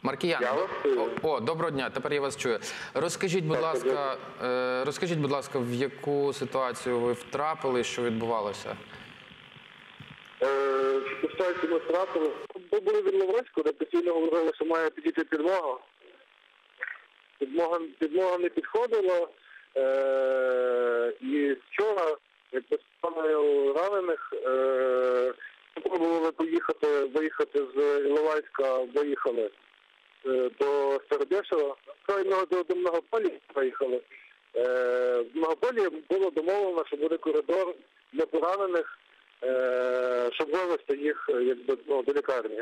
Маркіян, доброго дня, тепер я вас чую. Розкажіть, будь ласка, в яку ситуацію ви втрапили, що відбувалося? В ситуацію ми втрапили. Ми були в Іловайську, де постійно говорили, що має підійти підмога. Підмога не підходила. І вчора, як безпомогою ранених, спробували виїхати з Іловайська, виїхали до Стародешева. До Многополі виїхали. В Многополі було домовлено, що буде коридор для поранених, щоб вивезти їх до лікарні.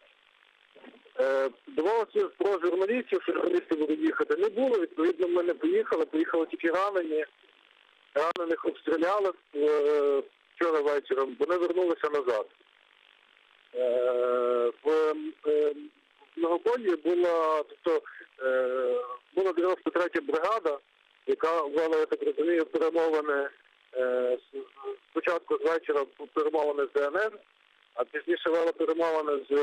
Домовилося про журналістів, що журналісти будуть їхати. Не було, відповідно, ми не поїхали тільки ранені. Ранених обстріляли вчора вечором, вони вернулися назад. В Многополі була 93-я бригада, яка вела, я так розумію, перемовини. Спочатку з вечора перемовини з ДНР, а пізніше вела перемовини з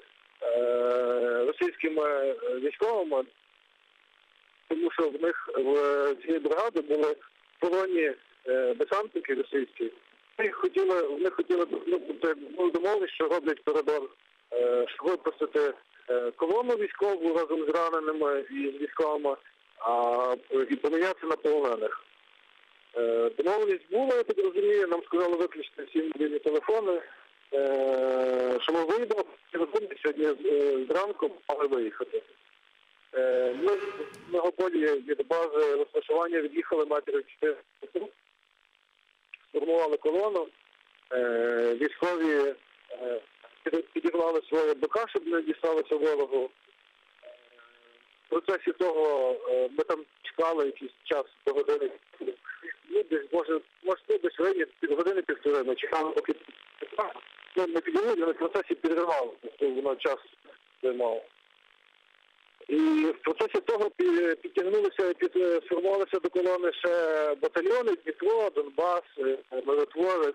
російськими військовими, тому що в них в цій бригаді були в полоні десантники російські. Вони хотіли домовитися, що роблять коридор, щоб випустити колону військову разом з раненими і з військовими, і помінятися на полонених. Домовленість була, я так розумію, нам сказали виключити всі мобільні телефони, що ми вийдемо, сьогодні зранку мали виїхати. Ми в Многополі від бази розташування від'їхали метрів 4, сформували колону, військові підірвали своє БК, щоб не дісталося ворогу. В процесі того ми там чекали якийсь час до години. Може, десь вийде під години-півтори. Ми чекали, поки не підірвали, але в процесі підірвали, воно час займало. І в процесі того підтягнулися, сформувалися до колони ще батальйони: Дніпро, Донбас, Миротворець,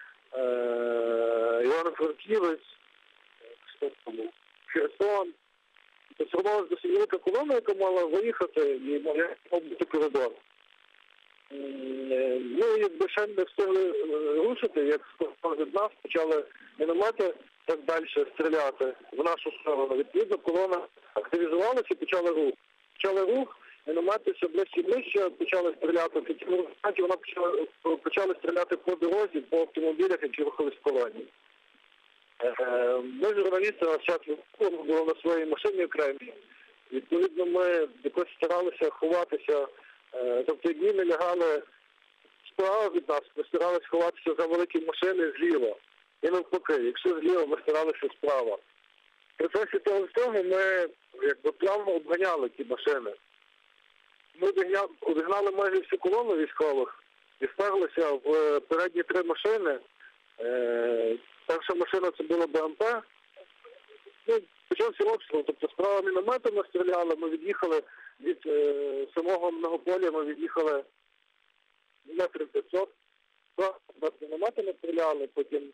Івано-Франківець, Херсон. Сформувалася досить велика колона, яка мала виїхати і мав бути коридор. Ми якби ще не встигли рушити, як від нас почали міномети так далі стріляти в нашу сторону. Відповідно, колона активізувалася і почали рух, міномети все ближче і ближче почали стріляти. В кінцевому результаті вона почали стріляти по дорозі, по автомобілях, які рухались в колоні. Ми, журналісти, на час були на своїй машині окремі. Відповідно, ми якось старалися ховатися. Тобто, як ми лягали справа від нас, ми старалися ховатися за великі машини зліва. І навпаки, якщо зліва, ми старалися справа. В процесі того всього ми плавно обганяли ті машини. Ми обігнали майже всю колону військових і вперлися в передні 3 машини. Перша машина – це була БМП. Почався обстріл, тобто справа мінометами стріляли, ми від'їхали від самого Многополя, ми від'їхали метрів 500, мінометами стріляли, потім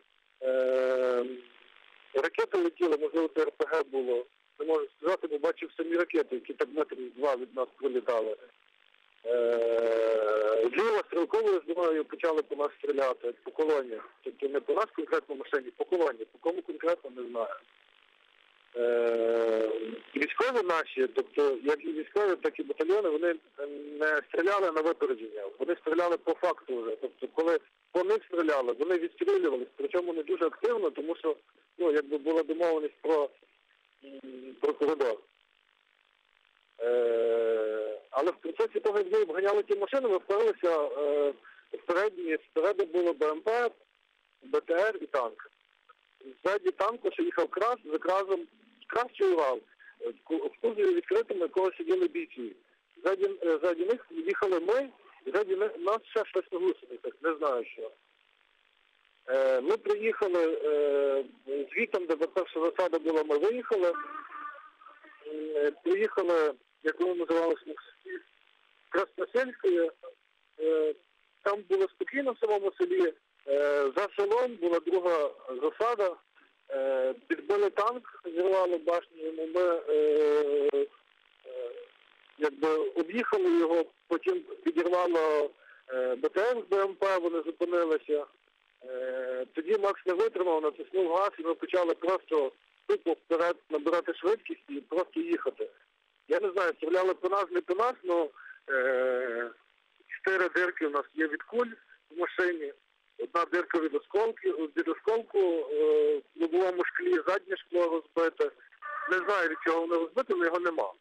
ракети летіли, можливо, це РПГ було. Не можу сказати, бо бачив самі ракети, які так метрів 2 від нас прилітали. Зліва стрілковою зброєю почали по нас стріляти, по колоні. Тобто не по нас конкретно машині, по колоні. По кому конкретно не знаю. Військові наші, тобто як і військові, так і батальйони, вони не стріляли на випередження, вони стріляли по факту вже. Тобто коли по них стріляли, вони відстрілювались, причому не дуже активно, тому що була домовленість про коридор. Але в процесі того, як ми обганяли ті машини, ми вперлися спереду було БМП, БТР і танк. Ззаді танку, що їхав Крас, за Красом чуював. В кузові відкритому, якого сиділи бійці. Ззаді них їхали ми, і ззаді нас ще щось на гусеницях, не знаю що. Ми приїхали звітом, де перша засада була, ми виїхали. Приїхали, як воно називалося, Красносельською. Там було спокійно в самому селі. За селом була друга засада. підбили танк, зірвали башню йому, ми об'їхали його, потім підірвало БТР з БМП, вони зупинилися. Тоді Макс не витримав, натиснув газ, і ми почали просто тупо вперед набирати швидкість і просто їхати. Я не знаю, стріляли по нас, не по нас, але 4 дирки у нас є від куль в машині. Одна дирка від осколку в лобовому шклі, заднє шкло розбите. Не знаю, від чого воно розбите, але його нема.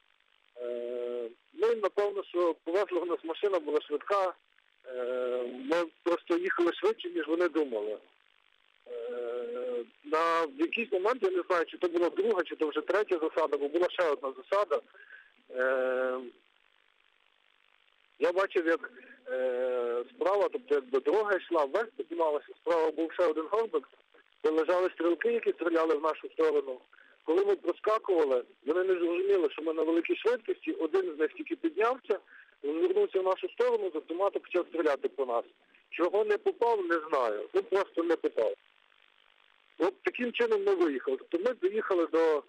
Ми, напевно, що повезла нас машина, була швидка. Ми просто їхали швидше, ніж вони думали. В якийсь момент, я не знаю, чи то була друга, чи то вже третя засада, бо була ще одна засада. Я бачив, як справа, тобто якби дорога йшла, вверх піднімалася, справа був ще один горбик, де лежали стрілки, які стріляли в нашу сторону. Коли ми проскакували, вони не зрозуміли, що ми на великій швидкості, один з них тільки піднявся, звернувся в нашу сторону, з автомата почав стріляти по нас. Чого не попав, не знаю. Ну, просто не попав. От таким чином ми виїхали. Тобто ми доїхали до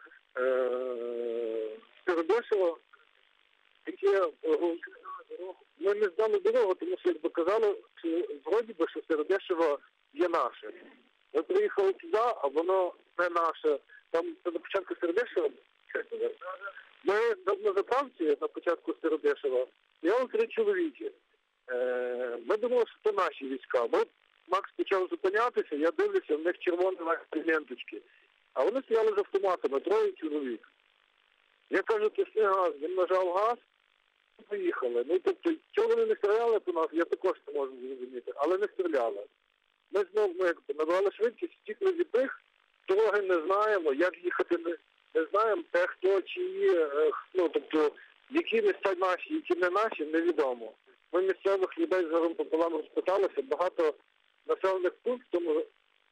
Середешева, яке ми не здали дорогу, тому що, якби казали, що вроді би, що Середешево є наше. Ми приїхали туди, а воно не наше. Там на початку Середешева, ми на заправці на початку Середешева стояли 3 чоловіки. Ми думали, що це наші війська. Макс почав зупинятися, я дивлюся, в них червоні ленточки. А вони стояли з автоматами, 3 чоловік. Я кажу, тисни газ, він нажав газ, і поїхали. Ну, тобто, чого вони не стріляли по нас, я також не можу зрозуміти, але не стріляли. Ми знову набрали швидкість, втікли від них, дороги не знаємо, як їхати не знаємо, де хто, чиї, ну, тобто, які місця наші, які не наші, невідомо. Ми місцевих людей з горем пополам розпиталися, багато населених пунктів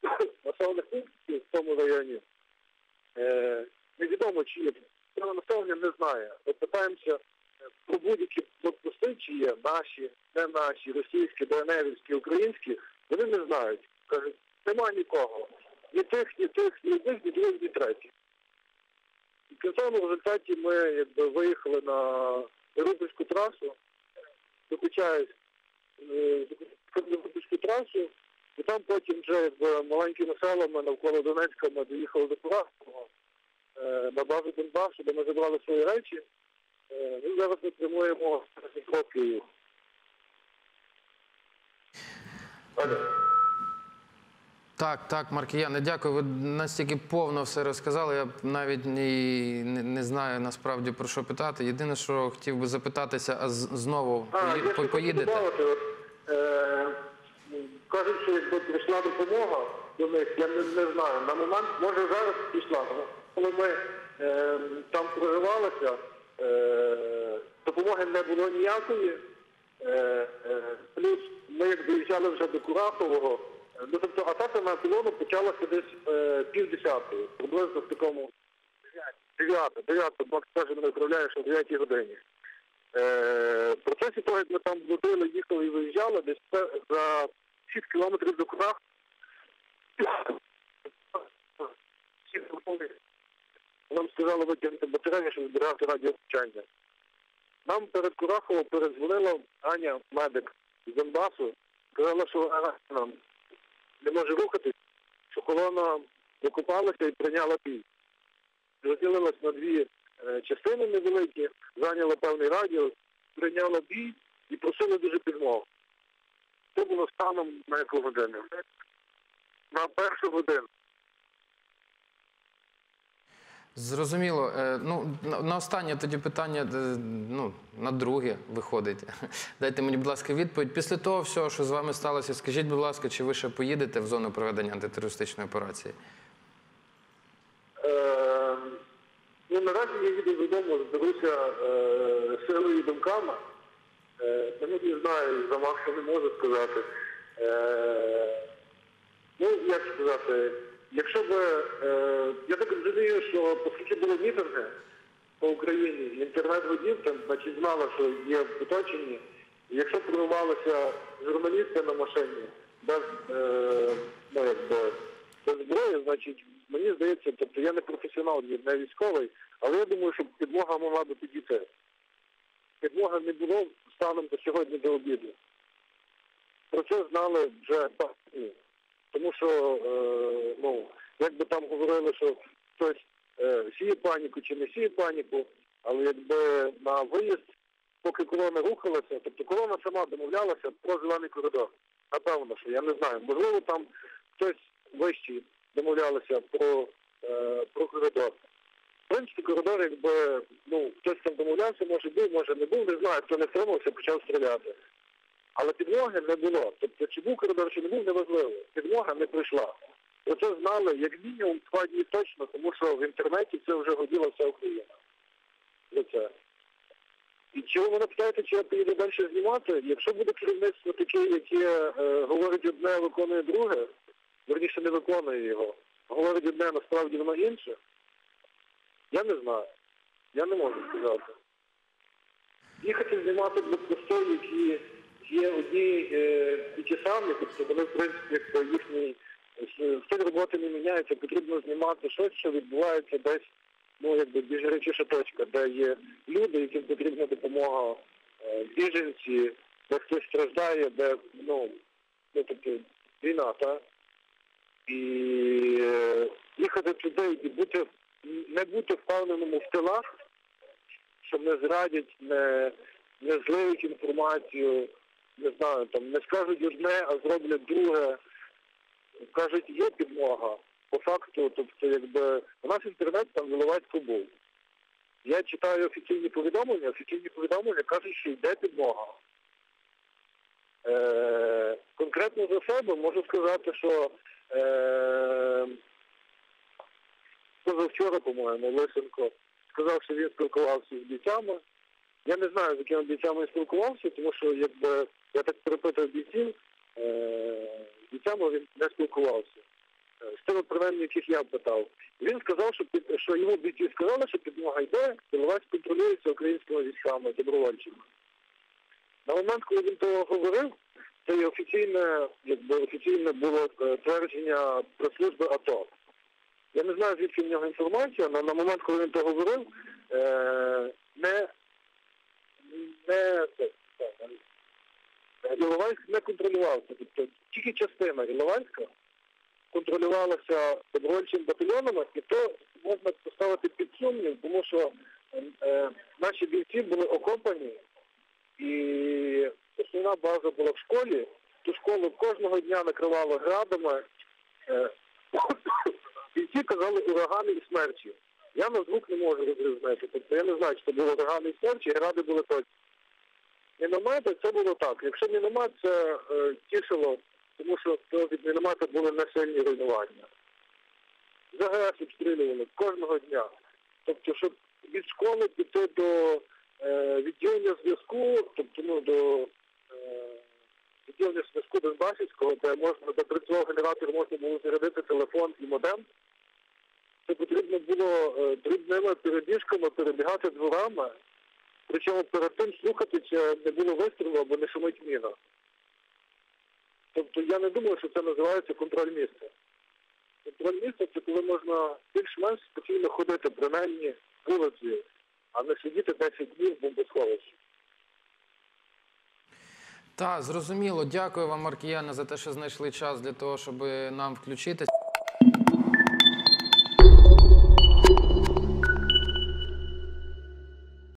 в тому районі невідомо, чи є. Цього населення не знає. Ми питаємося про будь-які блокпости, чи є наші, не наші, російські, ДНРівські, українські, вони не знають. Кажуть, нема нікого. Ні тих, ні тих, ні одних, ні других, ні третіх. І в кінцевому результаті ми виїхали на Рубівську трасу, докучаюсь Рубівську трасу, і там потім вже маленькими селами навколо Донецька ми доїхали до Курахового, на базу Донбасу, де ми забрали свої речі. Ми зараз отримуємо Київ. Так, Маркіяне, дякую. Ви настільки повно все розказали. Я навіть не знаю насправді про що питати. Єдине, що хотів би запитатися, а знову поїдете? Кажуть, що якби прийшла допомога до них, я не знаю. На момент, може зараз пішла. Коли ми там проривалися, допомоги не було ніякої. Плюс ми як доїжджали вже до Курахового, ну, тобто атака на колону почалася десь 9:30, приблизно в такому 9, Макс каже, мене відправляє, що в 9 годині. В процесі того, як ми там блудили, їхали і виїжджали, десь за 6 кілометрів до Курахова, нам сказали витягнути батарею, щоб збирати радіовчання. Нам перед Кураховом передзвонила Аня, медик з Донбасу, сказала, що нам не може рухатись, що колона викопалася і прийняла бій. Розділилась на 2 частини невеликі, зайняла певний радіус, прийняла бій і просили дуже підмогу. Це було станом на яку годину? На 1 годину. Зрозуміло. Ну, на останнє тоді питання, ну, на друге виходить. Дайте мені, будь ласка, відповідь. Після того всього, що з вами сталося, скажіть, будь ласка, чи ви ще поїдете в зону проведення антитерористичної операції? Ну, наразі я їду додому, зберуся силою і думками. Я не знаю, за Макса не можу сказати. Ну, як сказати, якщо б, я так розумію, що оскільки були мітинги по Україні, інтернет водів, там, значить, знала, що є в оточенні. Якщо прорвалися журналісти на машині без, ну, якби, без зброї, значить, мені здається, тобто я не професіонал, не військовий, але я думаю, що підмога могла би підійти. Підмоги не було станом до сьогодні до обіду. Про це знали вже так. Тому що, як би там говорили, що хтось сіє паніку чи не сіє паніку, але якби на виїзд, поки колона рухалася, тобто колона сама домовлялася про зелений коридор. Напевно, що я не знаю. Можливо, там хтось вищий домовлялися про коридор. В принципі, коридор, якби, хтось там домовлявся, може був, може не був, не знаю, хто не стримався, почав стріляти. Але підмоги не було. Тобто, чи був коридор, чи не був, неважливо. Підмога не прийшла. Про це знали, як мінімум, 2 дні точно, тому що в інтернеті це вже годіла вся Україна. За це. І чи ви мене питаєте, чи я поїду далі знімати? Якщо буде керівництво таке, яке говорить одне, виконує друге, верніше не виконує його, говорить одне, насправді воно інше, я не знаю. Я не можу сказати. Їхати знімати блокпости, які є одні і ті самі, тобто вони, в принципі, якби їхній стиль роботи не міняється, потрібно знімати щось, що відбувається десь, більш гарячіша точка, де є люди, яким потрібна допомога, біженці, де хтось страждає, де, тобто, війна, так? І їхати туди і не бути впевненому в тилах, що не зрадять, не зливуть інформацію, не знаю, там, не скажуть одне, а зроблять друге. Кажуть, є підмога. По факту, тобто, якби, у нас інтернет там Іловайську був. Я читаю офіційні повідомлення кажуть, що йде підмога. Конкретно за себе можу сказати, що позавчора, по-моєму, Лисенко сказав, що він спілкувався з бійцями. Я не знаю, з якими бійцями він спілкувався, тому що, якби, я так перепитав бійців, з бійцями він не спілкувався. З тими, принаймні, яких я питав. Він сказав, що йому бійці сказали, що підмога йде, Іловайськ контролюється українськими військами, добровольчими. На момент, коли він того говорив, це є офіційне було твердження прес-служби АТО. Я не знаю, звідки в нього інформація, але на момент, коли він то говорив, Іловайськ не контролювався. Тобто тільки частина Іловайська контролювалася добровольчими батальйонами, і то можна поставити під сумнів, тому що наші бійці були окопані, і основна база була в школі. Ту школу кожного дня накривало градами. Бійці казали урагани і смерчі. Я на звук не можу розрізнити. Тобто я не знаю, чи це були урагани і смерчі, гради були точно. Міномети це було так. Якщо міномет, це тішило, тому що від міномета були несильні руйнування. ЗГС обстрілювали кожного дня. Тобто, щоб від школи піти до відділення зв'язку, тобто до відділення зв'язку Донбасівського, де працював генератор, можна було зарядити телефон і модем, це потрібно було дрібними перебіжками перебігати дворами, причому перед тим слухати, чи не було вистрілу або не шумить міна. Тобто я не думаю, що це називається контроль міста. Контроль міста – це коли можна більш-менш спокійно ходити, принаймні, вулицею, а не сидіти 10 днів в бомбосховищі. Так, зрозуміло. Дякую вам, Маркіяне, за те, що знайшли час для того, щоб нам включитися.